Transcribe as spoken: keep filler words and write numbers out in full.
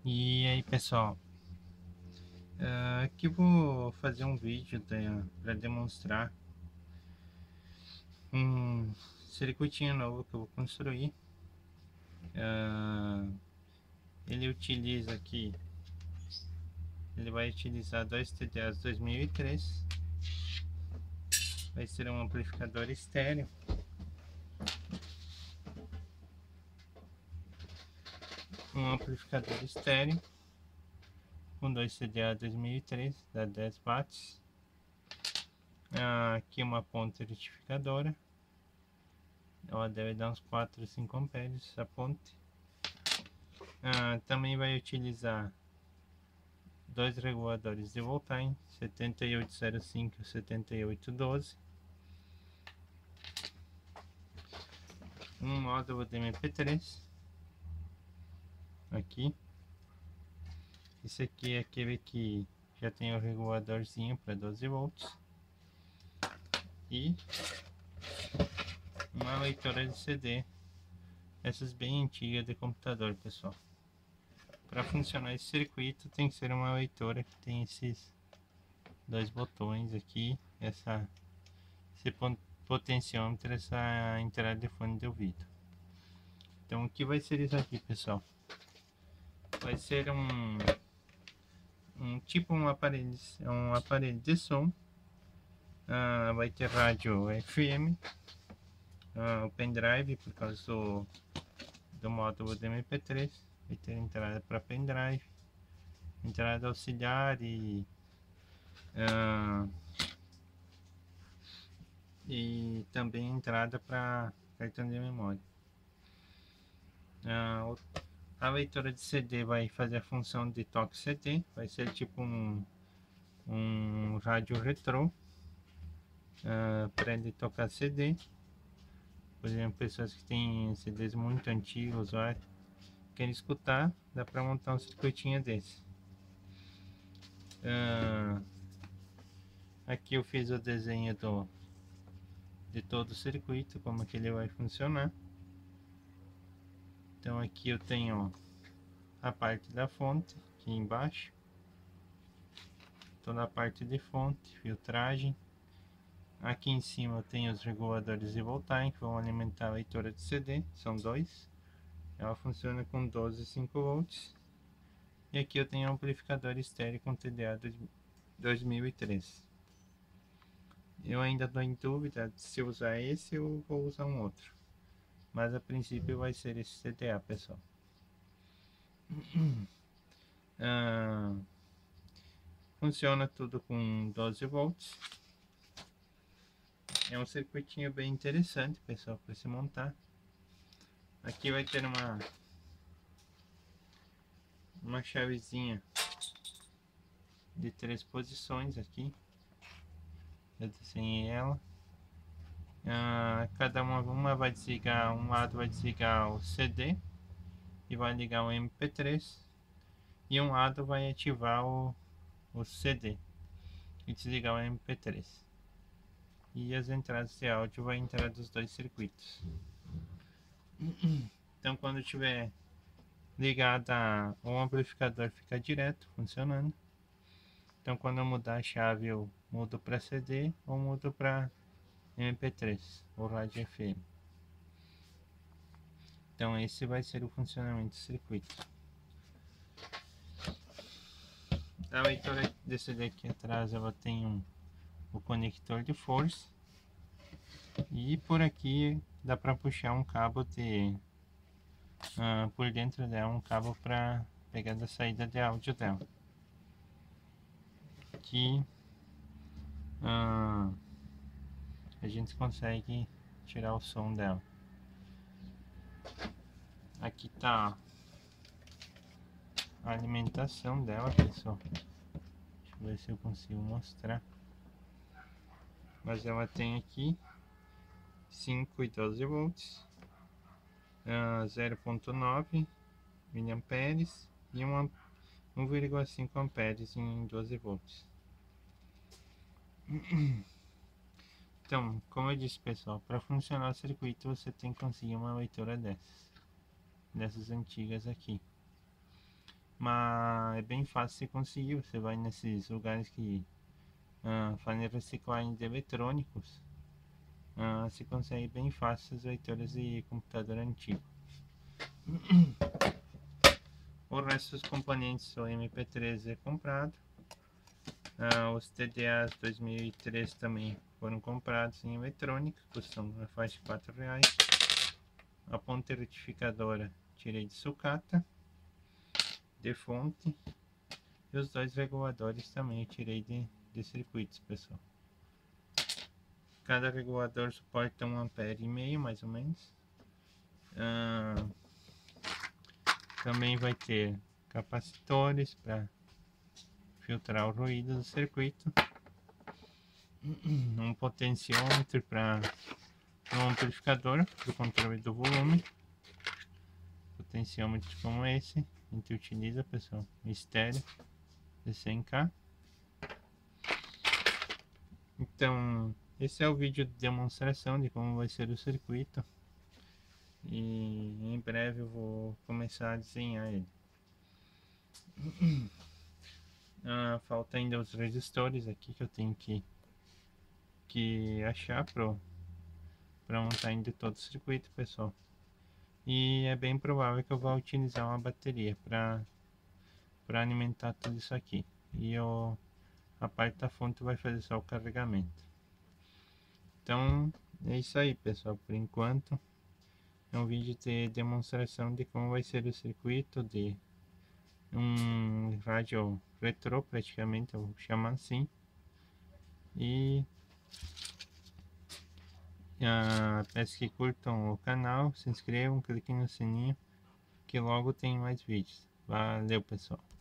E aí pessoal, uh, aqui vou fazer um vídeo para demonstrar um circuitinho novo que eu vou construir. Uh, ele utiliza aqui, ele vai utilizar dois T D As dois mil e três, vai ser um amplificador estéreo. Um amplificador estéreo com dois T D A dois mil e três, dá dez watts. Uh, aqui uma ponte retificadora, ela deve dar uns quatro a cinco amperes essa ponte. Uh, também vai utilizar dois reguladores de voltagem, setenta e oito zero cinco e setenta e oito doze, um módulo de M P três aqui. Esse aqui é aquele que já tem o reguladorzinho para doze volts e uma leitora de C D, essas bem antigas de computador, pessoal. Para funcionar esse circuito tem que ser uma leitora que tem esses dois botões aqui, essa esse potenciômetro, essa entrada de fone de ouvido. Então o que vai ser isso aqui, pessoal? Vai ser um, um tipo um aparelho, um aparelho de som. Uh, vai ter rádio F M, uh, o pendrive por causa do, do módulo de M P três, vai ter entrada para pendrive, entrada auxiliar e uh, e também entrada para cartão de memória. Uh, a leitora de C D vai fazer a função de toque C D, vai ser tipo um, um rádio retrô, uh, para ele tocar C D. Por exemplo, pessoas que têm C Ds muito antigos ou querem escutar, dá para montar um circuitinho desse. Uh, aqui eu fiz o desenho do, de todo o circuito, como que ele vai funcionar. Então aqui eu tenho a parte da fonte aqui embaixo, toda a parte de fonte, filtragem. Aqui em cima eu tenho os reguladores de voltagem que vão alimentar a leitora de C D, são dois. Ela funciona com doze e cinco volts. E aqui eu tenho um amplificador estéreo com T D A dois mil e três. Eu ainda estou em dúvida se usar esse ou vou usar um outro, mas a princípio vai ser esse T D A, pessoal. Ah, funciona tudo com doze volts. É um circuitinho bem interessante, pessoal, para se montar. Aqui vai ter uma uma chavezinha de três posições aqui. Eu desenhei ela. Ah, cada uma, uma vai desligar, um lado vai desligar o C D e vai ligar o M P três, e um lado vai ativar o, o C D e desligar o M P três. E as entradas de áudio vai entrar dos dois circuitos. Então quando tiver ligada, o amplificador fica direto funcionando. Então quando eu mudar a chave eu mudo para C D ou mudo para M P três ou rádio F M. Então esse vai ser o funcionamento do circuito. A leitora de C D aqui atrás ela tem um, o conector de força, e por aqui dá para puxar um cabo de uh, por dentro dela, um cabo para pegar da saída de áudio dela. Aqui uh, a gente consegue tirar o som dela. Aqui tá a alimentação dela, pessoal. Deixa eu ver se eu consigo mostrar. Mas ela tem aqui cinco e doze volts, uh, zero ponto nove miliamperes e um vírgula cinco amperes em doze volts. Então, como eu disse, pessoal, para funcionar o circuito você tem que conseguir uma leitora dessas, dessas antigas aqui. mas é bem fácil de conseguir. Você vai nesses lugares que uh, fazem reciclagem de eletrônicos, uh, você consegue bem fácil as leitoras de computador antigo. O resto dos componentes, o M P três é comprado. Ah, os T D As dois mil e três também foram comprados em eletrônica, custam na faixa de quatro reais. A ponte retificadora tirei de sucata, de fonte. E os dois reguladores também eu tirei de, de circuitos, pessoal. Cada regulador suporta um ampere e meio, mais ou menos. Ah, também vai ter capacitores para filtrar o ruído do circuito, um potenciômetro para um amplificador para o controle do volume, potenciômetros como esse a gente utiliza, pessoal, estéreo de cem K. Então esse é o vídeo de demonstração de como vai ser o circuito, e em breve eu vou começar a desenhar ele. Ah, falta ainda os resistores aqui que eu tenho que, que achar para montar ainda todo o circuito, pessoal. E é bem provável que eu vá utilizar uma bateria para para alimentar tudo isso aqui. E eu, a parte da fonte vai fazer só o carregamento. Então é isso aí, pessoal. Por enquanto é um vídeo de demonstração de como vai ser o circuito de um rádio retrô, praticamente, eu vou chamar assim. E uh, peço que curtam o canal, se inscrevam, cliquem no sininho, que logo tem mais vídeos. Valeu, pessoal.